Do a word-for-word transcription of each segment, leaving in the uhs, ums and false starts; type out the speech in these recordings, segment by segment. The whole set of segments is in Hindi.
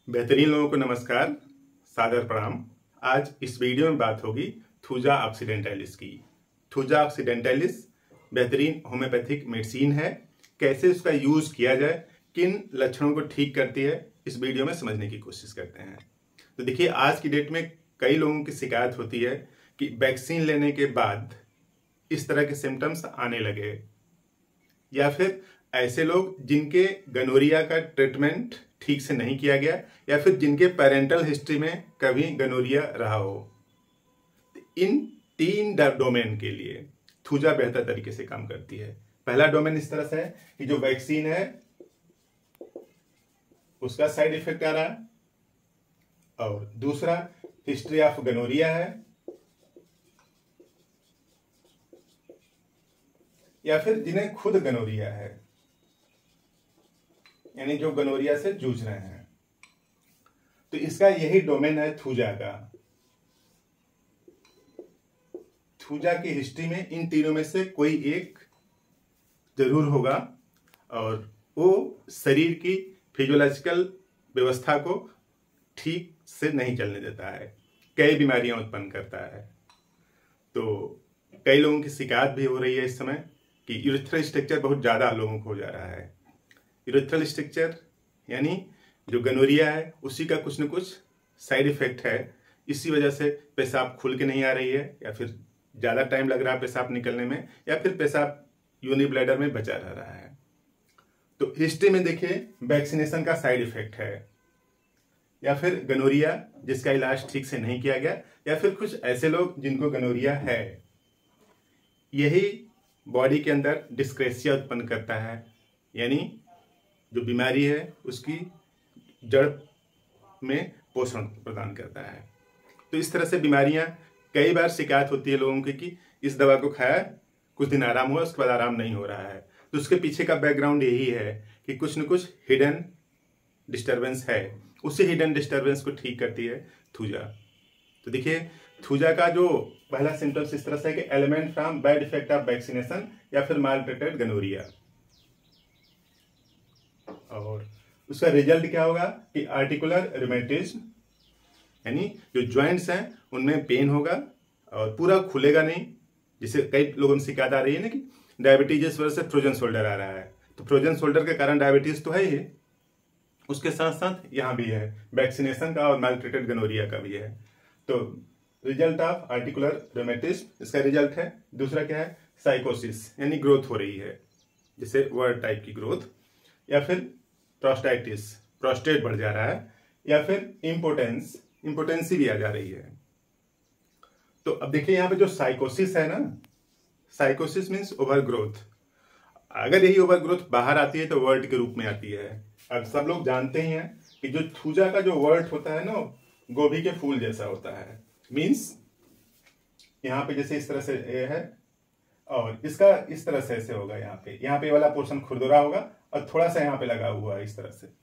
बेहतरीन लोगों को नमस्कार, सादर प्रणाम। आज इस वीडियो में बात होगी थूजा ऑक्सीडेंटैलिस की। थूजा ऑक्सीडेंटैलिस बेहतरीन होम्योपैथिक मेडिसिन है। कैसे उसका यूज किया जाए, किन लक्षणों को ठीक करती है, इस वीडियो में समझने की कोशिश करते हैं। तो देखिए, आज की डेट में कई लोगों की शिकायत होती है कि वैक्सीन लेने के बाद इस तरह के सिम्टम्स आने लगे, या फिर ऐसे लोग जिनके गनोरिया का ट्रीटमेंट ठीक से नहीं किया गया, या फिर जिनके पेरेंटल हिस्ट्री में कभी गनोरिया रहा हो। इन तीन डोमेन के लिए थूजा बेहतर तरीके से काम करती है। पहला डोमेन इस तरह से है कि जो वैक्सीन है उसका साइड इफेक्ट आ रहा है, और दूसरा हिस्ट्री ऑफ गनोरिया है, या फिर जिन्हें खुद गनोरिया है, यानी जो गनोरिया से जूझ रहे हैं। तो इसका यही डोमेन है थूजा का। थूजा की हिस्ट्री में इन तीनों में से कोई एक जरूर होगा, और वो शरीर की फिजियोलॉजिकल व्यवस्था को ठीक से नहीं चलने देता है, कई बीमारियां उत्पन्न करता है। तो कई लोगों की शिकायत भी हो रही है इस समय कि यूरिथ्रल स्ट्रक्चर बहुत ज्यादा लोगों को हो जा रहा है। यूरिथ्रल स्ट्रक्चर यानी जो गनोरिया है उसी का कुछ न कुछ साइड इफेक्ट है। इसी वजह से पेशाब खुल के नहीं आ रही है, या फिर ज़्यादा टाइम लग रहा है पेशाब निकलने में, या फिर पेशाब यूनि ब्लैडर में बचा रह रहा है। तो हिस्ट्री में देखिए, वैक्सीनेशन का साइड इफेक्ट है, या फिर गनोरिया जिसका इलाज ठीक से नहीं किया गया, या फिर कुछ ऐसे लोग जिनको गनोरिया है। यही बॉडी के अंदर डिस्क्रेसिया उत्पन्न करता है, यानी जो बीमारी है उसकी जड़ में पोषण प्रदान करता है। तो इस तरह से बीमारियां, कई बार शिकायत होती है लोगों की कि इस दवा को खाया, कुछ दिन आराम हुआ, उसके बाद आराम नहीं हो रहा है। तो उसके पीछे का बैकग्राउंड यही है कि कुछ न कुछ हिडन डिस्टर्बेंस है। उसी हिडन डिस्टर्बेंस को ठीक करती है थूजा। तो देखिए, थूजा का जो पहला सिम्टम्स इस तरह से है कि element from bad effect of vaccination, या फिर मालट्रीटेड गनोरिया। और उसका रिजल्ट क्या होगा कि आर्टिकुलर रूमेटिज्म, यानी जो ज्वाइंट्स हैं उनमें पेन होगा और पूरा खुलेगा नहीं। जिसे कई लोगों में शिकायत आ रही है ना कि डायबिटीज इस वजह से फ्रोजन शोल्डर आ रहा है। तो फ्रोजन शोल्डर के कारण डायबिटीज तो है ही, उसके साथ साथ यहाँ भी है वैक्सीनेशन का और मालट्रीटेड गनोरिया का भी है। तो रिजल्ट ऑफ आर्टिकुलर रूमेटिज्म इसका रिजल्ट है। दूसरा क्या है, साइकोसिस, यानी ग्रोथ हो रही है, जैसे वर्ड टाइप की ग्रोथ, या फिर प्रोस्टाइटिस, प्रोस्टेट बढ़ जा रहा है, या फिर इम्पोटेंस, इम्पोटेंसी भी आ जा रही है। तो अब देखिए यहाँ पे जो साइकोसिस है ना, साइकोसिस मीन्स ओवर ग्रोथ। अगर यही ओवर ग्रोथ बाहर आती है तो वर्ट के रूप में आती है। अब सब लोग जानते ही हैं कि जो थूजा का जो वर्ट होता है ना, गोभी के फूल जैसा होता है। मीन्स यहाँ पे जैसे इस तरह से ये है, और इसका इस तरह से ऐसे होगा। यहाँ पे यहाँ पे वाला पोर्शन खुरदुरा होगा, और थोड़ा सा यहाँ पे लगा हुआ है इस तरह से।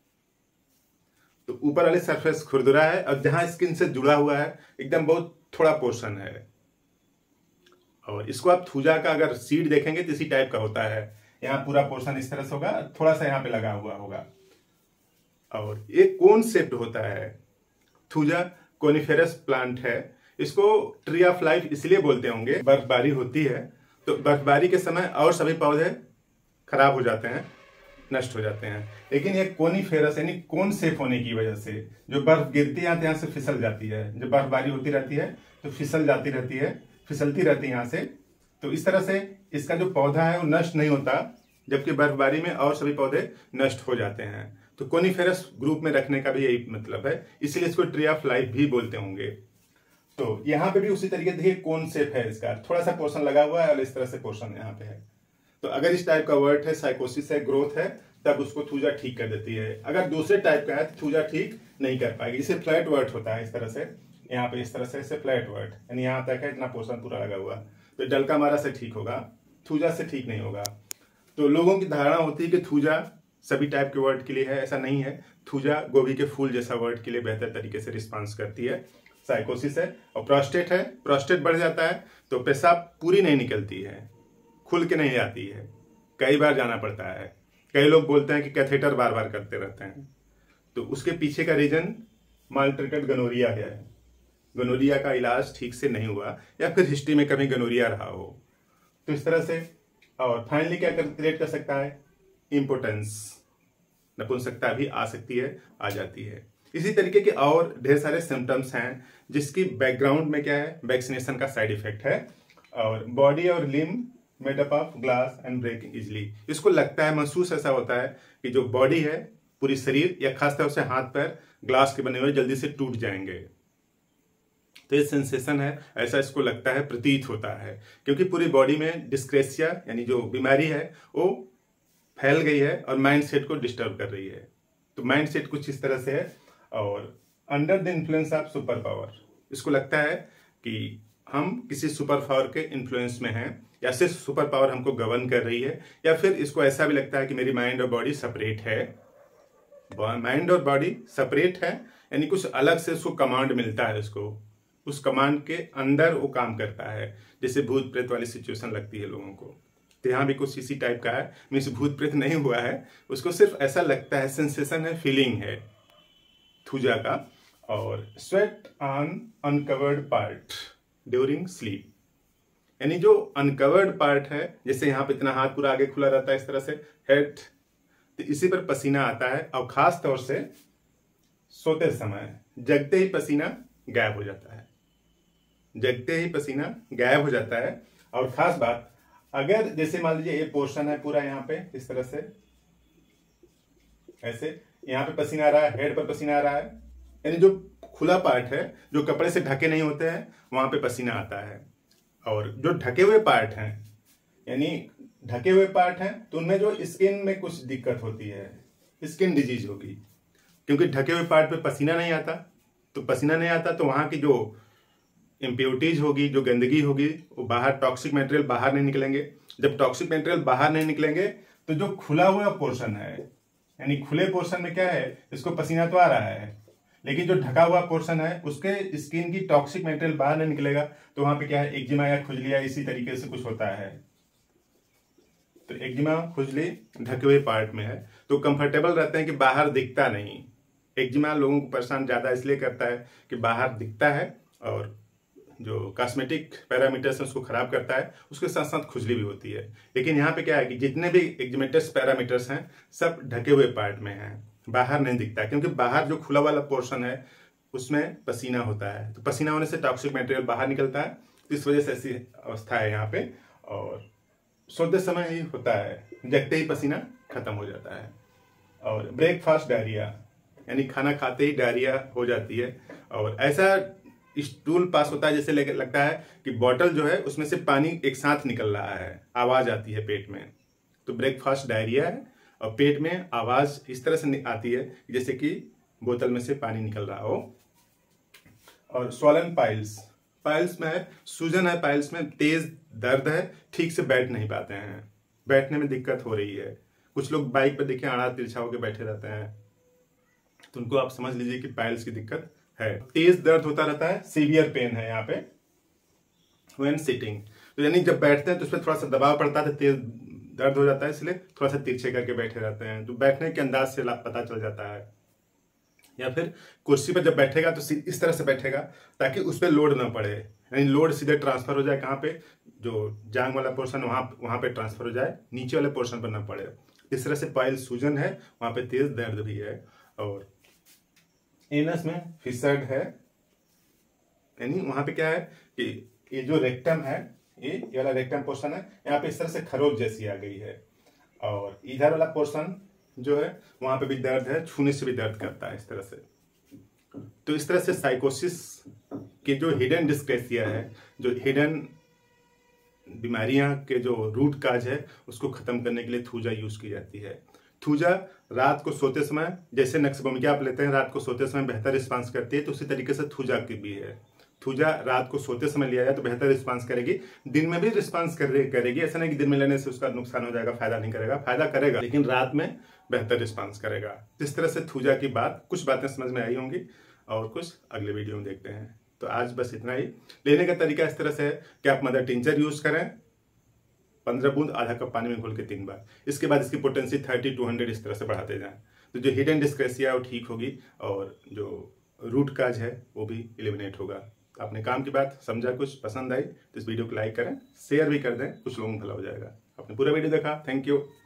तो ऊपर वाले सरफेस खुरदुरा है, और जहां स्किन से जुड़ा हुआ है एकदम बहुत थोड़ा पोर्शन है। और इसको आप थूजा का अगर सीड देखेंगे तो इसी टाइप का होता है। यहाँ पूरा पोर्शन इस तरह से होगा, थोड़ा सा यहाँ पे लगा हुआ होगा, और ये कोन शेप्ड होता है। थूजा कोनिफेरस प्लांट है। इसको ट्री ऑफ लाइफ इसलिए बोलते होंगे, बर्फबारी होती है तो बर्फबारी के समय और सभी पौधे खराब हो जाते हैं, नष्ट हो जाते हैं, लेकिन ये कोनिफेरस यानी कोन शेप होने की वजह से जो बर्फ गिरती है यहाँ से फिसल जाती है। जब बर्फबारी होती रहती है तो फिसल जाती रहती है, फिसलती रहती है यहाँ से। तो इस तरह से इसका जो पौधा है वो नष्ट नहीं होता, जबकि बर्फबारी में और सभी पौधे नष्ट हो जाते हैं। तो कोनिफेरस ग्रुप में रखने का भी यही मतलब है, इसीलिए इसको ट्री ऑफ लाइफ भी बोलते होंगे। तो यहाँ पे भी उसी तरीके से कोन शेप है इसका, थोड़ा सा पोर्शन लगा हुआ है और इस तरह से पोर्शन यहाँ पे है। तो अगर इस टाइप का वर्ड है, साइकोसिस है, ग्रोथ है, तब उसको थूजा ठीक कर देती है। अगर दूसरे टाइप का है तो थूजा ठीक नहीं कर पाएगी। इसे फ्लैट वर्ड होता है इस तरह से, यहाँ पे इस तरह से इसे फ्लैट वर्ड, यानी यहाँ तक है, इतना पोर्शन पूरा लगा हुआ, तो डलका मारा से ठीक होगा, थूजा से ठीक नहीं होगा। तो लोगों की धारणा होती है कि थूजा सभी टाइप के वर्ड के लिए है, ऐसा नहीं है। थूजा गोभी के फूल जैसा वर्ड के लिए बेहतर तरीके से रिस्पॉन्स करती है। साइकोसिस है, और प्रोस्टेट है, प्रोस्टेट बढ़ जाता है तो पेशाब पूरी नहीं निकलती है, खुल के नहीं आती है, कई बार जाना पड़ता है। कई लोग बोलते हैं कि कैथेटर बार बार करते रहते हैं। तो उसके पीछे का रीजन माल्ट्रेटेड गनोरिया है, गनोरिया का इलाज ठीक से नहीं हुआ या फिर हिस्ट्री में कभी गनोरिया रहा हो। तो इस तरह से, और फाइनली क्या क्रिएट कर सकता है, इम्पोर्टेंस, नपुंसकता भी आ सकती है, आ जाती है। इसी तरीके के और ढेर सारे सिम्टम्स हैं जिसकी बैकग्राउंड में क्या है, वैक्सीनेशन का साइड इफेक्ट है। और बॉडी और limb made up of glass and break easily, इसको लगता है, महसूस ऐसा होता है कि जो बॉडी है, पूरी शरीर या खासतौर से हाथ पैर ग्लास के बने हुए जल्दी से टूट जाएंगे। तो ये सेंसेशन है, ऐसा इसको लगता है, प्रतीत होता है, क्योंकि पूरी बॉडी में डिस्क्रेसिया यानी जो बीमारी है वो फैल गई है और माइंड सेट को डिस्टर्ब कर रही है। तो माइंड सेट कुछ इस तरह से है। और under the influence of super power, इसको लगता है कि हम किसी सुपर पावर के इन्फ्लुएंस में हैं, या सिर्फ सुपर पावर हमको गवर्न कर रही है, या फिर इसको ऐसा भी लगता है कि मेरी माइंड और बॉडी सेपरेट है, माइंड और बॉडी सेपरेट है, यानी कुछ अलग से उसको कमांड मिलता है, उसको उस कमांड के अंदर वो काम करता है, जैसे भूत प्रेत वाली सिचुएशन लगती है लोगों को। तो यहाँ भी कुछ इसी टाइप का है, मीन्स भूत प्रेत नहीं हुआ है, उसको सिर्फ ऐसा लगता है, सेंसेशन है, फीलिंग है थूजा का। और sweat on uncovered part during sleep, यानी जो अनकवर्ड पार्ट है, जैसे यहाँ पे इतना हाथ पूरा आगे खुला रहता है इस तरह से, हेड, तो इसी पर पसीना आता है, और खास तौर से सोते समय, जगते ही पसीना गायब हो जाता है, जगते ही पसीना गायब हो जाता है। और खास बात, अगर जैसे मान लीजिए ये पोर्शन है पूरा यहाँ पे इस तरह से, ऐसे यहाँ पे पसीना आ रहा है, हेड पर पसीना आ रहा है, यानी जो खुला पार्ट है, जो कपड़े से ढके नहीं होते हैं, वहां पे पसीना आता है। और जो ढके हुए पार्ट हैं, यानी ढके हुए पार्ट हैं, तो उनमें जो स्किन में कुछ दिक्कत होती है, स्किन डिजीज होगी, क्योंकि ढके हुए पार्ट पे पसीना नहीं आता। तो पसीना नहीं आता तो वहां की जो इम्प्योरिटीज होगी, जो गंदगी होगी, वो बाहर, टॉक्सिक मटेरियल बाहर नहीं निकलेंगे। जब टॉक्सिक मटेरियल बाहर नहीं निकलेंगे तो जो खुला हुआ पोर्शन है, यानी खुले पोर्शन में क्या है, इसको पसीना तो आ रहा है, लेकिन जो ढका हुआ पोर्शन है उसके स्किन की टॉक्सिक मटेरियल बाहर नहीं निकलेगा, तो वहां पे क्या है, एक्जिमा या खुजली, इसी तरीके से कुछ होता है। तो एक्जिमा, खुजली ढके हुए पार्ट में है, तो कंफर्टेबल रहते हैं कि बाहर दिखता नहीं। एक्जिमा लोगों को परेशान ज्यादा इसलिए करता है कि बाहर दिखता है, और जो कॉस्मेटिक पैरामीटर्स है उसको खराब करता है, उसके साथ साथ खुजली भी होती है। लेकिन यहाँ पे क्या है कि जितने भी एक्जिमेटस पैरामीटर्स हैं सब ढके हुए पार्ट में हैं, बाहर नहीं दिखता, क्योंकि बाहर जो खुला वाला पोर्शन है उसमें पसीना होता है, तो पसीना होने से टॉक्सिक मटेरियल बाहर निकलता है, तो इस वजह से ऐसी अवस्था है यहाँ पे। और सोते समय ही होता है, जगते ही पसीना खत्म हो जाता है। और ब्रेकफास्ट डायरिया, यानी खाना खाते ही डायरिया हो जाती है, और ऐसा स्टूल पास होता है जैसे लगता है कि बॉटल जो है उसमें से पानी एक साथ निकल रहा है, आवाज आती है पेट में, तो ब्रेकफास्ट डायरिया है। और पेट में आवाज इस तरह से आती है जैसे कि बोतल में से पानी निकल रहा हो। और स्वॉलन पाइल्स, पाइल्स में है सूजन है, पाइल्स में तेज दर्द है, ठीक से बैठ नहीं पाते हैं, बैठने में दिक्कत हो रही है। कुछ लोग बाइक पर देखिए आड़ा तिरछा होकर बैठे रहते हैं, तो उनको आप समझ लीजिए कि पाइल्स की दिक्कत है। तेज दर्द होता रहता है, सीवियर पेन है यहाँ पे व्हेन सिटिंग, तो यानी जब बैठते हैं तो उस पर थोड़ा सा दबाव पड़ता है तो तेज दर्द हो जाता है, इसलिए थोड़ा सा तिरछे करके बैठे रहते हैं, तो बैठने के अंदाज से पता चल जाता है। या फिर कुर्सी पर जब बैठेगा तो इस तरह से बैठेगा ताकि उस पर लोड ना पड़े, यानी लोड सीधे ट्रांसफर हो जाए, कहाँ पे, जो जांग वाला पोर्शन वहां वहां पे ट्रांसफर हो जाए, नीचे वाले पोर्शन पर ना पड़े। इस तरह से पाइल सूजन है, वहां पे तेज दर्द भी है। और एनस में फिसर्ड है, यानी वहां पे क्या है कि ये जो रेक्टम है, ये ये वाला रेक्टम पोर्शन है, यहाँ पे इस तरह से खरोच जैसी आ गई है। और इधर वाला पोर्शन जो है वहां पे भी दर्द है, छूने से भी दर्द करता है इस तरह से। तो इस तरह से साइकोसिस के जो हिडन डिस्क्रेसिया है, जो हिडन बीमारियां के जो रूट काज है, उसको खत्म करने के लिए थूजा यूज की जाती है। थूजा रात को सोते समय, जैसे नक्सभूमिका आप लेते हैं रात को सोते समय बेहतर रिस्पांस करती है, तो उसी तरीके से थूजा की भी है। थूजा रात को सोते समय लिया जाए तो बेहतर रिस्पांस करेगी, दिन में भी रिस्पांस करेगी। ऐसा नहीं कि दिन में लेने से उसका नुकसान हो जाएगा, फायदा नहीं करेगा, फायदा करेगा लेकिन रात में बेहतर रिस्पांस करेगा। इस तरह से थूजा की बात, कुछ बातें समझ में आई होंगी और कुछ अगले वीडियो में देखते हैं। तो आज बस इतना ही। लेने का तरीका इस तरह से है कि आप मदर टिंचर यूज करें, पंद्रह बूंद आधा कप पानी में घोल के तीन बार, इसके बाद इसकी पोटेंसी थर्टी टू हंड्रेड इस तरह से बढ़ाते जाएं। तो जो हिडन डिस्क्रेसिया वो ठीक होगी और जो रूट काज है वो भी एलिमिनेट होगा। आपने काम की बात समझा, कुछ पसंद आई तो इस वीडियो को लाइक करें, शेयर भी कर दें, कुछ लोगों को भला हो जाएगा। आपने पूरा वीडियो देखा, थैंक यू।